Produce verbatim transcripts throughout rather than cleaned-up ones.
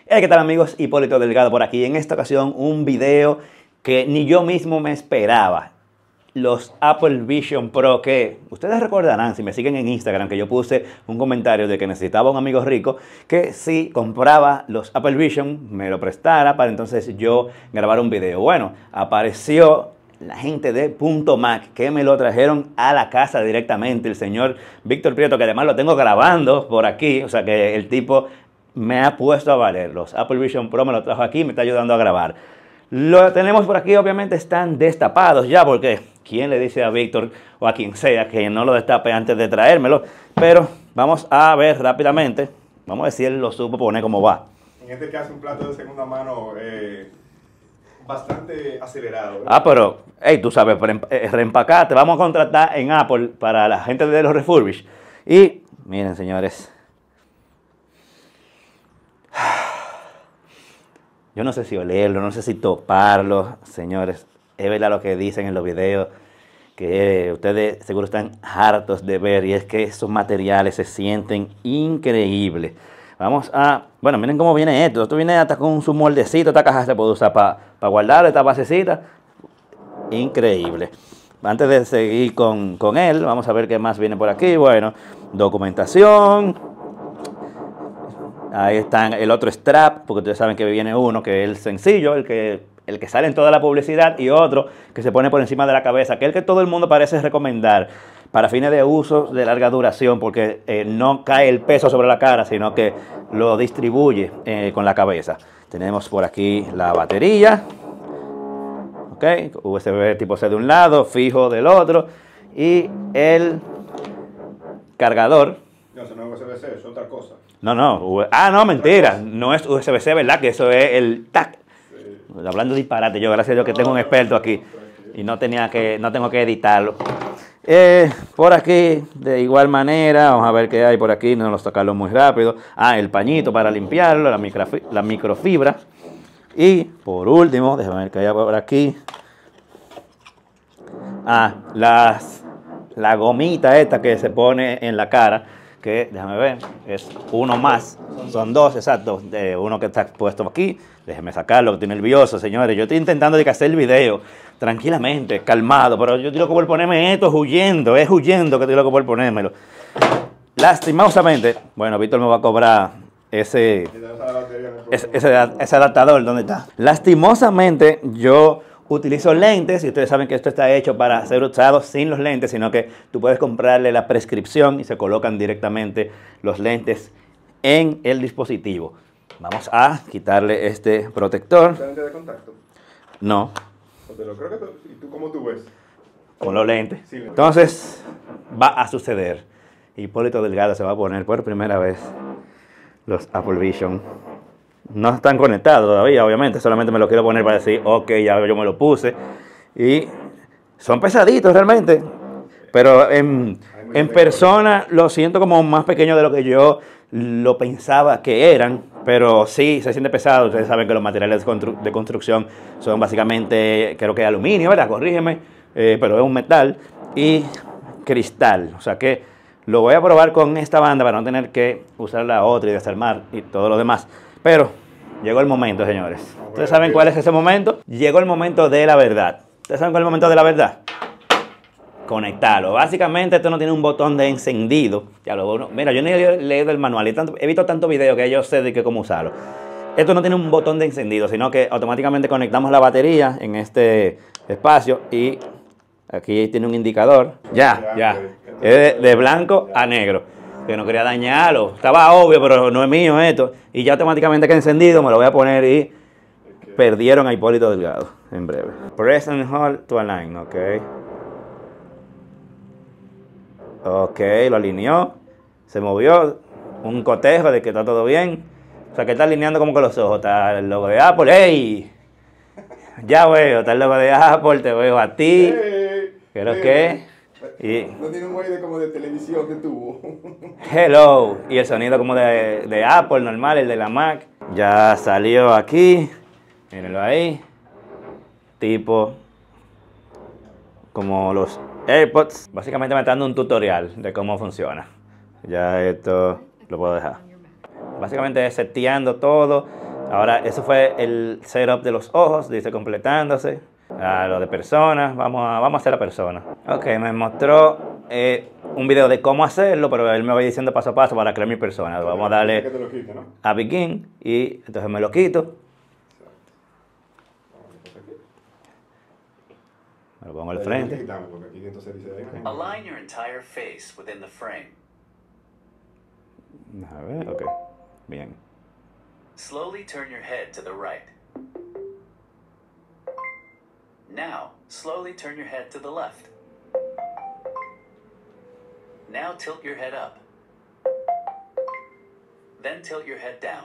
Hey, ¿qué tal amigos? Hipólito Delgado por aquí. En esta ocasión un video que ni yo mismo me esperaba. Los Apple Vision Pro, que ustedes recordarán, si me siguen en Instagram, que yo puse un comentario de que necesitaba un amigo rico que si compraba los Apple Vision me lo prestara para entonces yo grabar un video. Bueno, apareció la gente de Punto Mac que me lo trajeron a la casa directamente. El señor Víctor Prieto, que además lo tengo grabando por aquí, o sea que el tipo me ha puesto a valer. Los Apple Vision Pro me lo trajo aquí y me está ayudando a grabar. Lo tenemos por aquí, obviamente están destapados ya, porque ¿quién le dice a Víctor o a quien sea que no lo destape antes de traérmelo? Pero vamos a ver rápidamente, vamos a ver si él lo supo poner como va. En este caso un plato de segunda mano eh, bastante acelerado, ¿eh? Ah, pero, hey, tú sabes, reempacar, te vamos a contratar en Apple para la gente de los refurbish. Y miren, señores, yo no sé si olerlo, no sé si toparlo, señores. Es verdad lo que dicen en los videos, que ustedes seguro están hartos de ver, y es que esos materiales se sienten increíbles. Vamos a, bueno, miren cómo viene esto. Esto viene hasta con su moldecito, esta caja se puede usar para pa guardar esta basecita. Increíble. Antes de seguir con, con él, vamos a ver qué más viene por aquí. Bueno, documentación. Ahí está el otro strap, porque ustedes saben que viene uno que es el sencillo, el que, el que sale en toda la publicidad, y otro que se pone por encima de la cabeza, que es el que todo el mundo parece recomendar para fines de uso de larga duración, porque eh, no cae el peso sobre la cara, sino que lo distribuye eh, con la cabeza. Tenemos por aquí la batería, ok, U S B tipo C de un lado, fijo del otro, y el cargador. No, eso no es U S B C, es otra cosa. No, no, ah, no, mentira, no es U S B C, ¿verdad? Que eso es el tac. Sí. Hablando de disparate, yo gracias a Dios que tengo un experto aquí y no tenía que, no tengo que editarlo. Eh, por aquí, de igual manera, vamos a ver qué hay por aquí, no los tocarlo muy rápido. Ah, el pañito para limpiarlo, la, microfi la microfibra. Y por último, déjame ver qué hay por aquí. Ah, las, la gomita esta que se pone en la cara, que déjame ver, es uno más, son dos, exacto, de uno que está puesto aquí. Déjeme sacarlo, que estoy nervioso, señores. Yo estoy intentando de que hacer el video tranquilamente, calmado, pero yo estoy loco por ponerme esto, es huyendo, es huyendo que estoy loco por ponérmelo. Lastimosamente, bueno, Víctor me va a cobrar ese, ese, ese, ese adaptador, ¿dónde está? Lastimosamente, yo utilizo lentes, y ustedes saben que esto está hecho para ser usado sin los lentes, sino que tú puedes comprarle la prescripción y se colocan directamente los lentes en el dispositivo. Vamos a quitarle este protector. ¿Lente de contacto? No. Pero creo que tú, ¿y tú cómo tú ves? Con los lentes. Sí, entonces, va a suceder. Hipólito Delgado se va a poner por primera vez los Apple Vision. No están conectados todavía, obviamente, solamente me lo quiero poner para decir, ok, ya yo me lo puse. Y son pesaditos realmente, pero en, en persona lo siento como más pequeño de lo que yo lo pensaba que eran, pero sí, se siente pesado. Ustedes saben que los materiales de, constru de construcción son básicamente, creo que aluminio, ¿verdad? Corrígeme, eh, pero es un metal y cristal, o sea que lo voy a probar con esta banda para no tener que usar la otra y desarmar y todo lo demás. Pero llegó el momento, señores. ¿Ustedes saben cuál es ese momento? Llegó el momento de la verdad. ¿Ustedes saben cuál es el momento de la verdad? Conectarlo. Básicamente esto no tiene un botón de encendido. Ya lo uno, mira, yo ni he leído el manual y tanto, he visto tantos videos que yo sé de que cómo usarlo. Esto no tiene un botón de encendido, sino que automáticamente conectamos la batería en este espacio y aquí tiene un indicador. Ya, ya. Es de, de blanco a negro. Que no quería dañarlo. Estaba obvio, pero no es mío esto. Y ya automáticamente que encendido me lo voy a poner y perdieron a Hipólito Delgado en breve. Press and hold to align, ok. Ok, lo alineó. Se movió. Un cotejo de que está todo bien. O sea que está alineando como con los ojos. Está el logo de Apple. ¡Ey! Ya veo, está el logo de Apple. Te veo a ti. ¿Qué es lo que? Y no tiene un muelle como de televisión que tuvo. Hello. Y el sonido como de, de Apple normal, el de la Mac. Ya salió aquí. Mírenlo ahí. Tipo como los AirPods. Básicamente me está dando un tutorial de cómo funciona. Ya esto lo puedo dejar. Básicamente es seteando todo. Ahora, eso fue el setup de los ojos, dice completándose. A lo de personas, vamos a, vamos a hacer la persona. Ok, me mostró eh, un video de cómo hacerlo, pero él me va diciendo paso a paso para crear mi persona. Vamos a darle que te lo quite, ¿no? a Begin y entonces me lo quito. Me lo pongo al frente. Align your entire face within the frame. A ver, ok. Bien. Slowly turn your head to the right. Now, slowly turn your head to the left. Now tilt your head up. Then tilt your head down.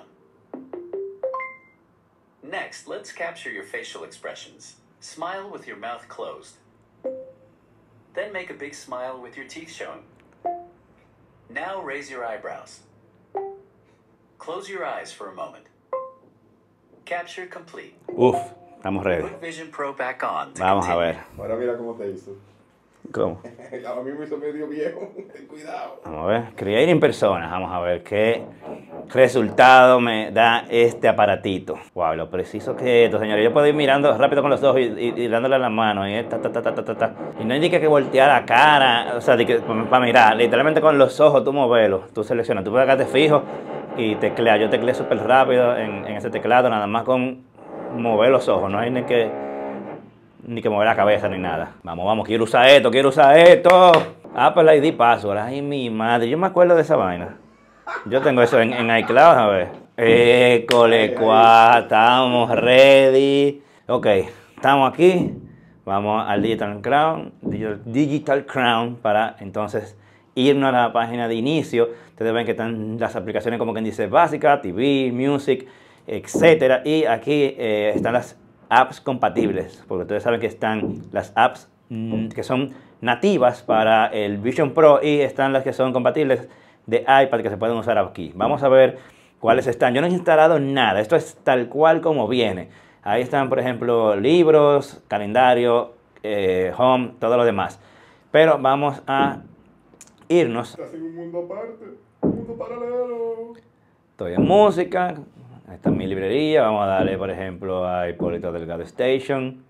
Next, let's capture your facial expressions. Smile with your mouth closed. Then make a big smile with your teeth showing. Now raise your eyebrows. Close your eyes for a moment. Capture complete. Uf, estamos ready. Put Vision Pro back on. Vamos a ver. Ahora mira cómo te hizo. ¿Cómo? A mí me hizo medio viejo. Ten cuidado. Vamos a ver. Create in persona. Vamos a ver qué resultado me da este aparatito. Wow, lo preciso que es esto, señores. Yo puedo ir mirando rápido con los ojos y, y, y dándole a la mano. Y, ta, ta, ta, ta, ta, ta. Y no indica que voltear la cara. O sea, de que, para mirar. Literalmente con los ojos tú moverlo. Tú seleccionas. Tú puedes quedarte fijo y teclear. Yo tecleé súper rápido en, en ese teclado. Nada más con mover los ojos. No hay ni que, ni que mover la cabeza ni nada. Vamos, vamos. Quiero usar esto. Quiero usar esto. Apple I D Password. Ay, mi madre. Yo me acuerdo de esa vaina. Yo tengo eso en, en iCloud, a ver. École, cuá, estamos ready. Ok, estamos aquí. Vamos al Digital Crown, Digital Crown para entonces irnos a la página de inicio. Ustedes ven que están las aplicaciones como quien dice básica, T V, Music, etcétera. Y aquí eh, están las apps compatibles, porque ustedes saben que están las apps mm, que son nativas para el Vision Pro y están las que son compatibles de iPad que se pueden usar aquí. Vamos a ver cuáles están. Yo no he instalado nada. Esto es tal cual como viene. Ahí están, por ejemplo, libros, calendario, eh, home, todo lo demás. Pero vamos a irnos. Estás en un mundo aparte, un mundo paralelo. Estoy en música. Ahí está mi librería. Vamos a darle, por ejemplo, a Hipólito Delgado Station.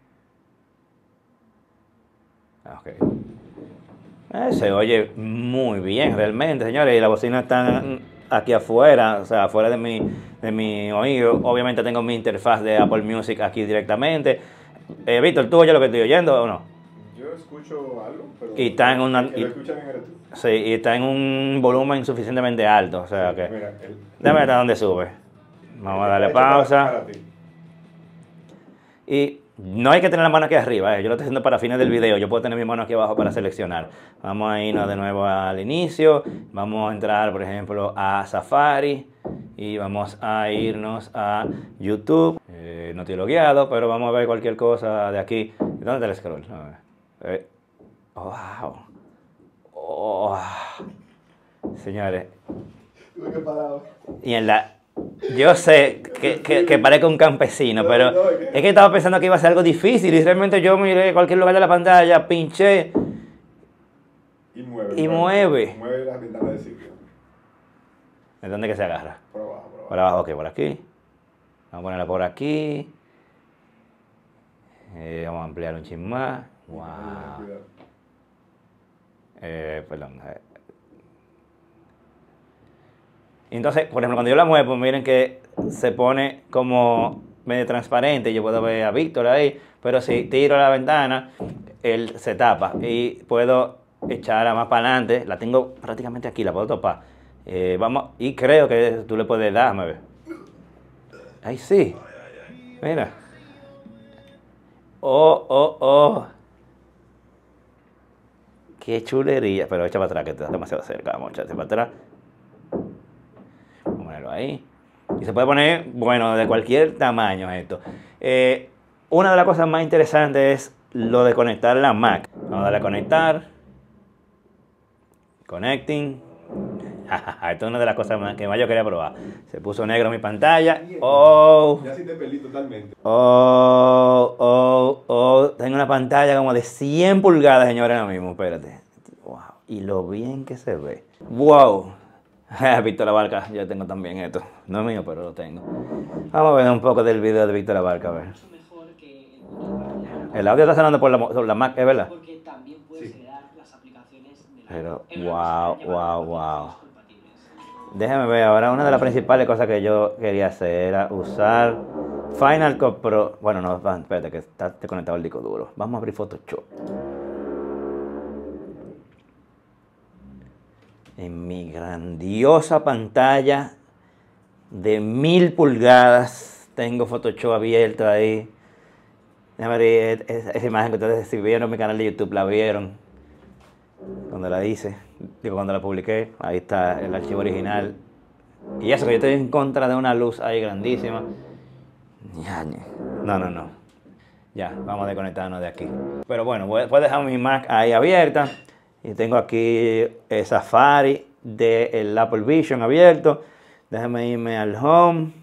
Ok. Eh, se oye muy bien realmente, señores, y la bocina está aquí afuera, o sea, afuera de mi, de mi oído. Obviamente tengo mi interfaz de Apple Music aquí directamente. Eh, Víctor, ¿tú oyes lo que estoy oyendo o no? Yo escucho algo, pero y está en una, el que y, lo escucha bien eres tú. Sí, y está en un volumen suficientemente alto, o sea Sí, que... mira, el, déjame ver a dónde sube. Vamos a darle está hecho pausa. para- para ti. Y no hay que tener la mano aquí arriba, eh. Yo lo estoy haciendo para fines del video. Yo puedo tener mi mano aquí abajo para seleccionar. Vamos a irnos de nuevo al inicio. Vamos a entrar, por ejemplo, a Safari. Y vamos a irnos a YouTube. Eh, no estoy logueado, pero vamos a ver cualquier cosa de aquí. ¿Dónde está el scroll? A ver. Eh, wow. Oh. Señores. Tuve que parar. Y en la... Yo sé que, que, que parezco un campesino, No, pero no, es que- es que estaba pensando que iba a ser algo difícil y realmente yo miré cualquier lugar de la pantalla, pinché Y mueve. y mueve. Mueve las ventanas de sitio. ¿De dónde que se agarra? Por abajo, por abajo. Por abajo, ok, por aquí. Vamos a ponerla por aquí. Eh, vamos a ampliar un chin más. Wow. Cuidado. Eh, perdón. eh. Entonces, por ejemplo, cuando yo la muevo, miren que se pone como medio transparente. Yo puedo ver a Víctor ahí, pero si tiro la ventana, él se tapa. Y puedo echarla más para adelante. La tengo prácticamente aquí, la puedo topar. Eh, vamos, y creo que tú le puedes dar, me ve. Ahí sí. Mira. Oh, oh, oh. Qué chulería. Pero echa para atrás, que estás demasiado cerca. Vamos a echarte para atrás. Vamos a ponerlo ahí. Y se puede poner, bueno, de cualquier tamaño esto. Eh, una de las cosas más interesantes es lo de conectar la Mac. Vamos a darle a conectar. Connecting. Esto es una de las cosas más que más yo quería probar. Se puso negro mi pantalla. Oh. Ya sí te perdí totalmente. Oh, oh, oh. Tengo una pantalla como de cien pulgadas, señores, ahora mismo. Espérate. Wow. Y lo bien que se ve. Wow. Víctor Abarca, yo tengo también esto. No es mío, pero lo tengo. Vamos a ver un poco del video de Víctor Abarca, a ver. Mejor que el, El audio está sonando por la, por la Mac, ¿es verdad? porque también puedes Sí. heredar las aplicaciones de la Pero, en una wow, cosa, llevar wow, wow. aplicaciones compatibles. Déjame ver, ahora una de las principales cosas que yo quería hacer era usar Final Cut Pro. Bueno, no, va, espérate, que está desconectado el disco duro. Vamos a abrir Photoshop. En mi grandiosa pantalla de mil pulgadas tengo Photoshop abierto ahí. Déjame ver esa, esa imagen que ustedes, si vieron mi canal de YouTube, la vieron cuando la hice, digo cuando la publiqué. Ahí está el archivo original. Y eso que yo estoy en contra de una luz ahí grandísima. Ñañe. No, no, no. Ya, vamos a desconectarnos de aquí. Pero bueno, voy, voy a dejar mi Mac ahí abierta. Y tengo aquí el Safari del Apple Vision abierto. Déjame irme al Home.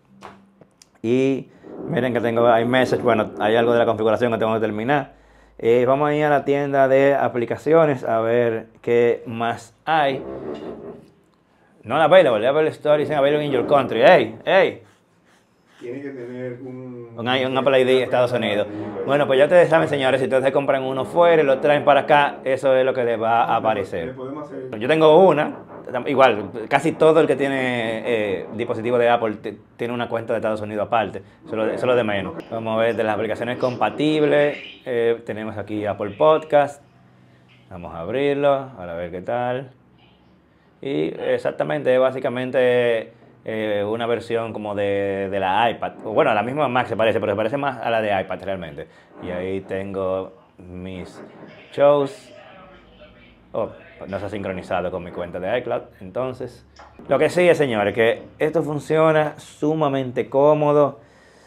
Y miren que tengo iMessage. Bueno, hay algo de la configuración que tengo que terminar. Eh, vamos a ir a la tienda de aplicaciones a ver qué más hay. No available, Apple Store dicen available in your country. ¡Ey! ¡Ey! Tiene que tener un... Un, un Apple I D Estados Unidos. Bueno, pues ya ustedes saben, señores, si ustedes se compran uno fuera y lo traen para acá, eso es lo que les va a Le aparecer. podemos hacer... Yo tengo una, igual, casi todo el que tiene eh, dispositivo de Apple t- tiene una cuenta de Estados Unidos aparte, eso es lo de menos. Vamos a ver de las aplicaciones compatibles, eh, tenemos aquí Apple Podcast, vamos a abrirlo, para ver qué tal. Y exactamente, básicamente eh, una versión como de, de la iPad, bueno, a la misma Mac se parece, pero se parece más a la de iPad realmente. Y ahí tengo mis shows. Oh, no se ha sincronizado con mi cuenta de iCloud. Entonces, lo que sí es, señores, que esto funciona sumamente cómodo.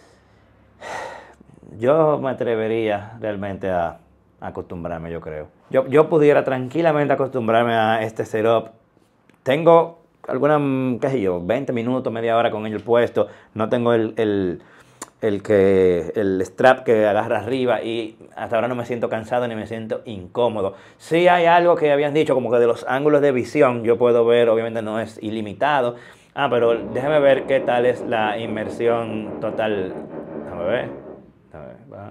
Yo me atrevería realmente a, a acostumbrarme, yo creo. Yo, yo pudiera tranquilamente acostumbrarme a este setup. Tengo alguna, qué sé yo, veinte minutos, media hora con ello puesto. No tengo el, el, el, que, el strap que agarra arriba y hasta ahora no me siento cansado ni me siento incómodo. Sí hay algo que habían dicho, como que de los ángulos de visión yo puedo ver, obviamente no es ilimitado. Ah, pero déjame ver qué tal es la inmersión total. Déjame ver. Déjame ver, va.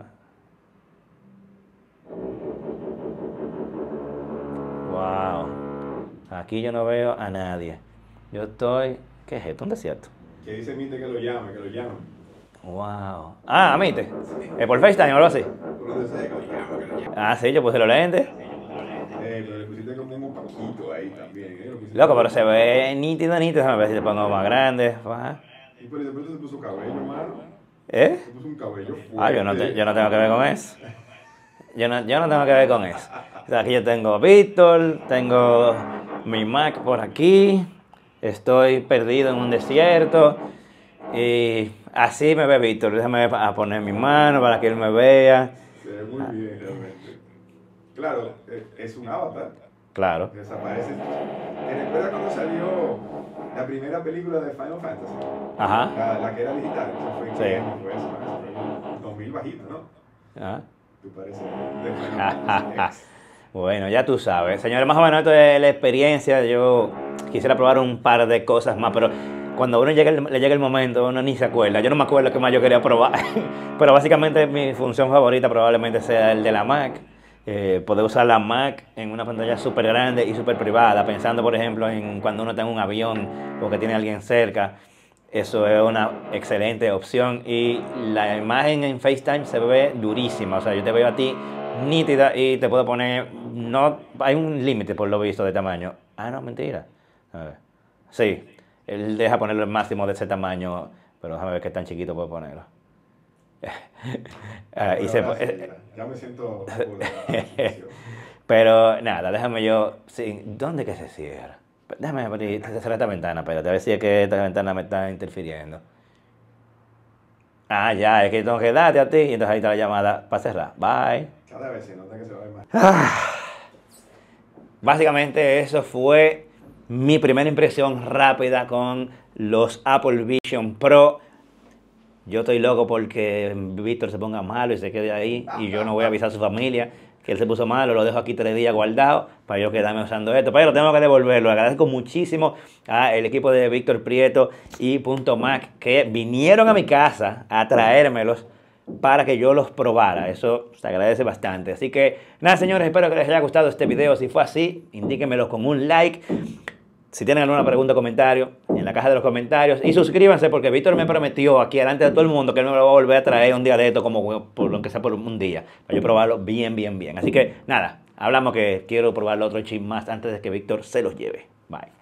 Wow. Aquí yo no veo a nadie. Yo estoy... ¿Qué es esto? ¿Un desierto? Que dice Mite que lo llame, que lo llame. Wow. Ah, a Mite. ¿Es por FaceTime o algo así? Por donde sea, que lo llame, que lo llame. Ah, sí, yo puse los lentes. Eh, pero le pusiste como un poquito ahí también, ¿eh? Lo pusiste- Loco, pero se ve nítido, nítido. Déjame ver si le pongo más grande. Ajá. Y pero después se puso cabello, hermano. ¿Eh? Se puso un cabello fuerte. Ah, yo no, te- yo no tengo que ver con eso. Yo no, yo no tengo que ver con eso. O sea, aquí yo tengo a Víctor, tengo mi Mac por aquí, estoy perdido en un desierto y así me ve Víctor. Déjame a poner mi mano para que él me vea. Se ve muy bien, realmente. Claro, eh, es un avatar. Claro. Desaparece. ¿Te recuerdas cuando salió la primera película de Final Fantasy? Ajá. La, la que era digital. Eso fue en Sí. qué año fue eso, ¿no? Eso fue en dos mil bajito, ¿no? Ajá. Tú pareces de Final Fantasy X. Bueno, ya tú sabes. Señores, más o menos esto es la experiencia. Yo quisiera probar un par de cosas más, pero cuando uno llega el, le llega el momento, uno ni se acuerda. Yo no me acuerdo qué más yo quería probar. Pero básicamente mi función favorita probablemente sea el de la Mac. Eh, poder usar la Mac en una pantalla súper grande y súper privada, pensando por ejemplo en cuando uno está en un avión o que tiene a alguien cerca. Eso es una excelente opción y la imagen en FaceTime se ve durísima. O sea, yo te veo a ti nítida y te puedo poner... No, hay un límite por lo visto de tamaño. Ah, no, mentira. A ver. Sí, él deja ponerlo el máximo de ese tamaño, pero déjame ver qué tan chiquito puedo ponerlo. Ah, y Pero se, ahora sí, eh, ya, ya me siento apoderado. pero nada, déjame yo... Sí, ¿dónde que se cierra? Déjame abrir, cerrar esta ventana, espérate, a ver si es que esta ventana me está interfiriendo. Ah, ya, es que tengo que darte a ti y entonces ahí está la llamada para cerrar. Bye. Cada vez se nota que se va a ver más. Básicamente eso fue mi primera impresión rápida con los Apple Vision Pro. Yo estoy loco porque Víctor se ponga malo y se quede ahí y yo no voy a avisar a su familia. que él se puso malo, lo dejo aquí tres días guardado para yo quedarme usando esto, pero tengo que devolverlo. Agradezco muchísimo al equipo de Víctor Prieto y Punto Mac que vinieron a mi casa a traérmelos para que yo los probara. Eso se agradece bastante. Así que nada, señores, espero que les haya gustado este video. Si fue así, indíquenmelo con un like. Si tienen alguna pregunta o comentario, en la caja de los comentarios. Y suscríbanse porque Víctor me prometió aquí delante de todo el mundo que él me lo va a volver a traer un día de esto, como por lo que sea por un día, para yo probarlo bien, bien, bien. Así que nada, hablamos que quiero probarlo otro chin más antes de que Víctor se los lleve. Bye.